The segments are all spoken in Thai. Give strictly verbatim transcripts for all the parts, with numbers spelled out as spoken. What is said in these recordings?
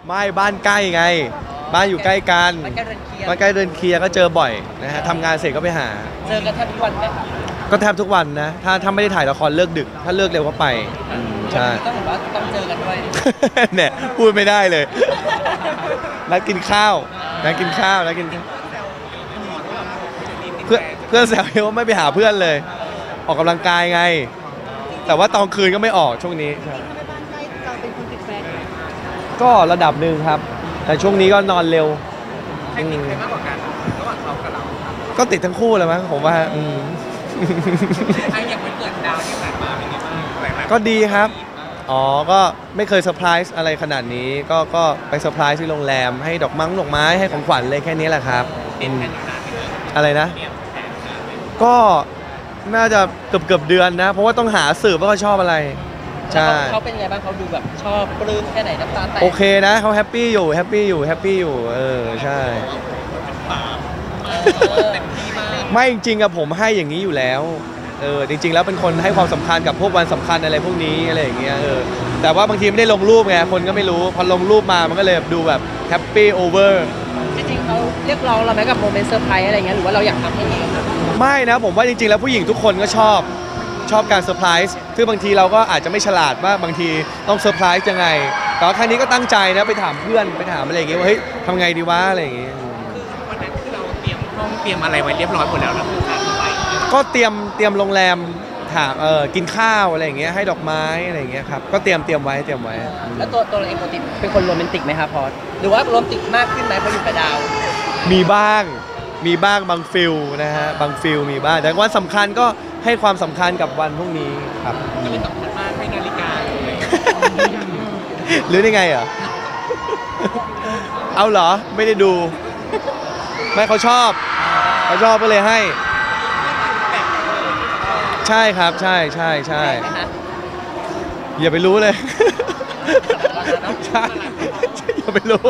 ไม่บ้านใกล้ไงบ้านอยู่ใกล้กันบ้านใกล้เดินเคลียร์บ้านใกล้เดินเคลียร์ก็เจอบ่อยนะฮะทำงานเสร็จก็ไปหาเจอกันแทบทุกวันไหมครับก็แทบทุกวันนะถ้าถ้าไม่ได้ถ่ายละครเลิกดึกถ้าเลิกเร็วก็ไปใช่ต้องแบบว่าต้องเจอกันด้วยเนี่ยพูดไม่ได้เลยนัดกินข้าวนัดกินข้าวนัดกินเพื่อนเพื่อนแซวว่าไม่ไปหาเพื่อนเลยออกกำลังกายไงแต่ว่าตอนคืนก็ไม่ออกช่วงนี้ก็ระดับหนึ่งครับแต่ช่วงนี้ก็นอนเร็วใครติดใครมากกว่ากันระหว่างเขากับเราก็ติดทั้งคู่เลยมั้งผมว่าอืมไอ้อย่างวันเกิดดาวที่ผ่านมาเป็นไงบ้างก็ดีครับอ๋อก็ไม่เคยเซอร์ไพรส์อะไรขนาดนี้ก็ก็ไปเซอร์ไพรส์ที่โรงแรมให้ดอกมังดอกไม้ให้ของขวัญเลยแค่นี้แหละครับอะไรนะก็น่าจะเกือบเกือบเดือนนะเพราะว่าต้องหาสืบว่าเขาชอบอะไรใช่เขาเป็นไงบ้างเขาดูแบบชอบปลื้มแค่ไหนน้ำตาแตกโอเคนะเขาแฮปปี้อยู่แฮปปี้อยู่แฮปปี้อยู่เออใช่ไม่จริงๆอะผมให้อย่างนี้อยู่แล้วเออจริงๆแล้วเป็นคนให้ความสำคัญกับพวกวันสำคัญอะไรพวกนี้อะไรอย่างเงี้ยเออแต่ว่าบางทีไม่ได้ลงรูปไงคนก็ไม่รู้พอลงรูปมามันก็เลยดูแบบแฮปปี้โอเวอร์จริงๆเขาเรียกร้องเราไหมกับโมเมนต์เซอร์ไพรส์อะไรเงี้ยหรือว่าเราอยากทำให้เองไม่นะผมว่าจริงๆแล้วผู้หญิงทุกคนก็ชอบชอบการเซอร์ไพรส์คือบางทีเราก็อาจจะไม่ฉลาดว่าบางทีต้องเซอร์ไพรส์ยังไงแต่ครั้งนี้ก็ตั้งใจนะไปถามเพื่อนไปถามอะไรอย่างเงี้ยว่าเฮ้ยทำไงดีวะอะไรอย่างเงี้ยวันนั้นคือเราเตรียมห้องเตรียมอะไรไว้เรียบร้อยหมดแล้วนะก็เตรียมเตรียมโรงแรมถามเออกินข้าวอะไรอย่างเงี้ยให้ดอกไม้อะไรอย่างเงี้ยครับก็เตรียมเตรียมไว้เตรียมไว้แล้วตัวตัวเราเองปกติเป็นคนโรแมนติกไหมครับพอหรือว่าโรแมนติกมากขึ้นไหมพออยู่กับดาวมีบ้างมีบ้างบางฟิลนะฮะบางฟิลมีบ้างแต่วันสำคัญก็ให้ความสำคัญกับวันพวกนี้ครับก็เป็นสำคัญมากให้นาฬิกาหรือได้ไงเหรอเอาเหรอไม่ได้ดูไม่เขาชอบเขาชอบก็เลยให้ใช่ครับใช่ใช่ใช่อย่าไปรู้เลยใช่อย่าไปรู้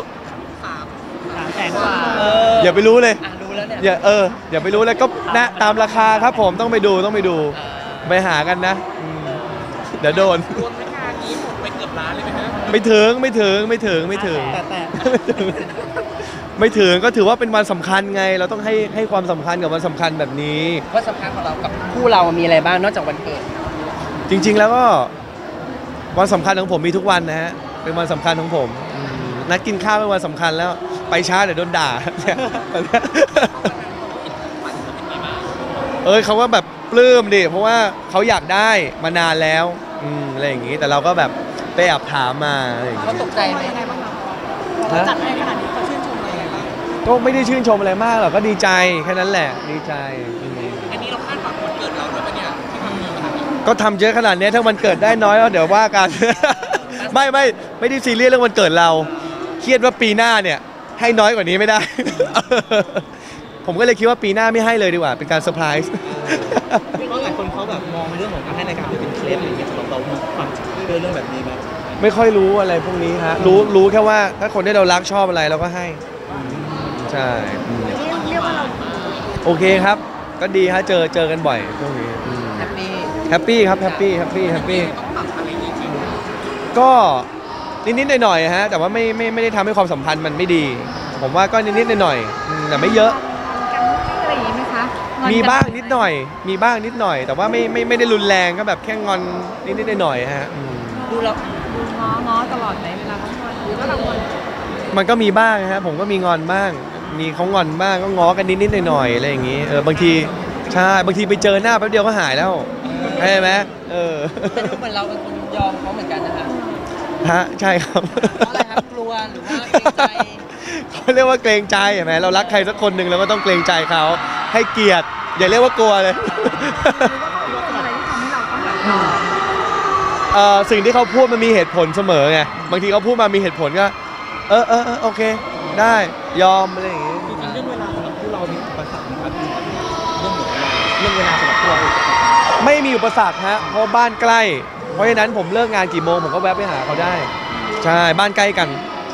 อย่าไปรู้เลยอย่าเอออย่าไปรู้เลยก็นะตามราคาครับผมต้องไปดูต้องไปดูไปหากันนะเดี๋ยวโดนรวมราคานี้หมดไปเกือบล้านเลยไหมครับไม่ถึงไม่ถึงไม่ถึงไม่ถึงแต่แต่ไม่ถึงก็ถือว่าเป็นวันสำคัญไงเราต้องให้ให้ความสำคัญกับวันสำคัญแบบนี้วันสำคัญของเรากับคู่เรามีอะไรบ้างนอกจากวันเกิดจริงๆแล้วก็วันสำคัญของผมมีทุกวันนะฮะเป็นวันสำคัญของผมนัดกินข้าวเป็นวันสำคัญแล้วไปช้าเดี๋ยวโดนด่าเอ้ยเขาก็แบบปลื้มดิเพราะว่าเขาอยากได้มานานแล้วอืมอะไรอย่างงี้แต่เราก็แบบไปแอบถามมาอะไรอย่างงี้เขาตกใจไหมเขาจัดให้ขนาดนี้เขาชื่นชมอะไรบ้างก็ไม่ได้ชื่นชมอะไรมากหรอกก็ดีใจแค่นั้นแหละดีใจอันนี้เราคาดหวังวันเกิดเราด้วยปะเนี่ยที่ทำเยอะขนาดนี้ก็ทำเยอะขนาดนี้ถ้าวันเกิดได้น้อยก็เดี๋ยวว่ากันไม่ไม่ไม่ได้ซีเรียสเรื่องวันเกิดเราเครียดว่าปีหน้าเนี่ยให้น้อยกว่านี้ไม่ได้ผมก็เลยคิดว่าปีหน้าไม่ให้เลยดีกว่าเป็นการเซอร์ไพรส์เพราะหลายคนเขาแบบมองเรื่องของการให้ในการเป็นเคล็ดอะไรอย่างเงี้ยสำหรับเรามีความเชื่อเรื่องแบบนี้ไหมไม่ค่อยรู้อะไรพวกนี้ฮะรู้รู้แค่ว่าถ้าคนที่เรารักชอบอะไรเราก็ให้ใช่เรียกว่าเราโอเคครับก็ดีฮะเจอเจอกันบ่อยพวกนี้แฮปปี้แฮปปี้ครับแฮปปี้แฮปปี้แฮปปี้ก็นิดๆหน่อยๆฮะแต่ว่าไม่ไม่ไม่ได้ทำให้ความสัมพันธ์มันไม่ดีผมว่าก็นิดๆหน่อยๆแต่ไม่เยอะอะไรอย่างนี้ไหมคะมีบ้างนิดหน่อยมีบ้างนิดหน่อยแต่ว่าไม่ไม่ไม่ได้รุนแรงก็แบบแค่งอนนิดๆหน่อยๆฮะดูเราดูง้อง้อตลอดไหมเวลาเขางอนหรือว่าเรางอนมันก็มีบ้างฮะผมก็มีงอนบ้างมีเขางอนบ้างก็ง้อกันนิดๆหน่อยๆอะไรอย่างงี้เออบางทีใช่บางทีไปเจอหน้าแป๊บเดียวก็หายแล้วใช่ไหมเออแต่ดูเหมือนเราเป็นคนยอมเขาเหมือนกันนะคะฮะใช่ครับเพราะอะไรครับกลัวหรือว่าเกรงใจเขาเรียกว่าเกรงใจเห็นไหมเรารักใครสักคนหนึ่งเราก็ต้องเกรงใจเขาให้เกียรติอย่าเรียกว่ากลัวเลยอะไรที่ทำให้เราต้องแบบเอ่อสิ่งที่เขาพูดมันมีเหตุผลเสมอไงบางทีเขาพูดมามีเหตุผลก็เออเออโอเคได้ยอมอะไรอย่างงี้จริงๆเรื่องเวลาสำหรับพวกเรามีอุปสรรคนะครับเรื่องเรื่องเวลาสำหรับพวกเราไม่มีอุปสรรคฮะเพราะบ้านใกล้เพราะฉะนั้นผมเลิกงานกี่โมงผมก็แวะไปหาเขาได้ใช่บ้านใกล้กัน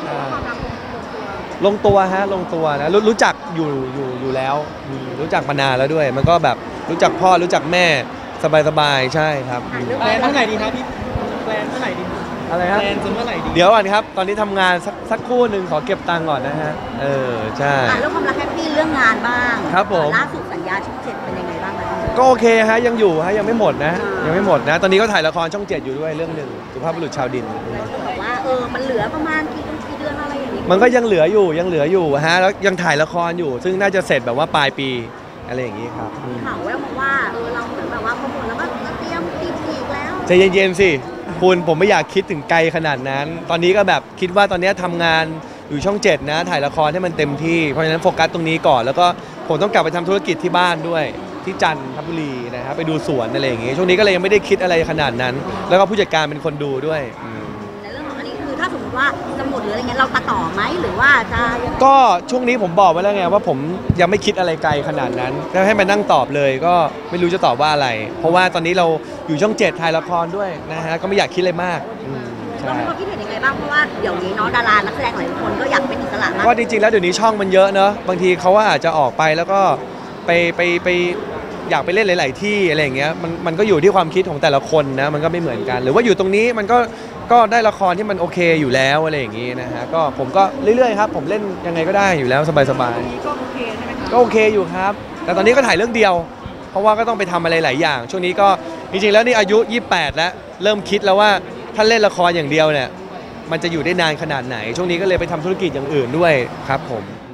ลงตัวฮะลงตัวนะรู้รู้จักอยู่อยู่อยู่แล้วรู้จักมานานแล้วด้วยมันก็แบบรู้จักพ่อรู้จักแม่สบายๆใช่ครับแฟนเท่าไหร่ดีครับพี่แฟนเท่าไหร่ดีอะไรฮะแพลนจะเมื่อไหร่ดีเดี๋ยวก่อนครับ ตอนนี้ทำงานสักสักครู่หนึ่งขอเก็บตังค์ก่อนนะฮะ เออ ใช่อ่ะเรื่องความรักแฮปปี้เรื่องงานบ้างครับผมล่าสุดสัญญาช่องเจ็ดเป็นยังไงบ้างคะก็โอเคฮะ ยังอยู่ฮะ ยังไม่หมดนะ ยังไม่หมดนะ ตอนนี้ก็ถ่ายละครช่องเจ็ดอยู่ด้วยเรื่องหนึ่งสุภาพบุรุษชาวดินแล้วก็บอกว่าเออมันเหลือประมาณกี่เดือนกี่เดือนอะไรอย่างนี้มันก็ยังเหลืออยู่ ยังเหลืออยู่ฮะ แล้วยังถ่ายละครอยู่ ซึ่งน่าจะเสร็จแบบว่าปลายปี อะไรอย่างนี้ครับอืมข่าวแววมาว่าเออเราเหมือนแบบว่าพอหมดแล้วก็เตรียมตีปีกแล้วใจเย็นๆสิ คุณผมไม่อยากคิดถึงไกลขนาดนั้น ตอนนี้ก็แบบคิดว่าตอนนี้ทำงานอยู่ช่องเจ็ดนะ ถ่ายละครให้มันเต็มที่ เพราะฉะนั้นโฟกัสตรงนี้ก่อน แล้วก็ผมต้องกลับไปทำธุรกิจที่บ้านด้วย ที่จันทบุรีนะครับ ไปดูสวนอะไรอย่างงี้ ช่วงนี้ก็เลยยังไม่ได้คิดอะไรขนาดนั้น แล้วก็ผู้จัดการเป็นคนดูด้วยอืมในเรื่องของอันนี้คือถ้าสมมติว่าจะหมดหรืออะไรเงี้ยเราตัดต่อไหมหรือว่าจะยังไงก็ช่วงนี้ผมบอกไว้แล้วไงว่าผมยังไม่คิดอะไรไกลขนาดนั้นแล้วให้มานั่งตอบเลยก็ไม่รู้จะตอบว่าอะไร เพราะว่าตอนนี้เราอยู่ช่องเจ็ดถ่ายละครด้วยนะฮะก็ไม่อยากคิดอะไรมากอืมเราใช่มีความคิดเห็นยังไงบ้างเพราะว่าเดี๋ยวนี้เนาะดารานักแสดงหลายคนก็อยากเป็นอิสระมากก็จริงๆแล้วเดี๋ยวนี้ช่องมันเยอะเนอะบางทีเขาว่าอาจจะออกไปแล้วก็ไปไปไปอยากไปเล่นหลาย ๆ ที่อะไรอย่างเงี้ยมันมันก็อยู่ที่ความคิดของแต่ละคนนะมันก็ไม่เหมือนกัน หรือว่าอยู่ตรงนี้มันก็ก็ได้ละครที่มันโอเคอยู่แล้วอะไรอย่างงี้นะฮะก็ผมก็เรื่อยๆครับผมเล่นยังไงก็ได้อยู่แล้วสบายก็โอเคใช่ไหมคะๆก็โอเคอยู่ครับ แต่ตอนนี้ก็ถ่ายเรื่องเดียว เพราะว่าก็ต้องไปทำอะไรหลายอย่าง ช่วงนี้ก็จริงๆแล้วนี่อายุยี่สิบแปดแล้วเริ่มคิดแล้วว่าถ้าเล่นละครอย่างเดียวเนี่ยมันจะอยู่ได้นานขนาดไหน ช่วงนี้ก็เลยไปทำธุรกิจอย่างอื่นด้วยครับผม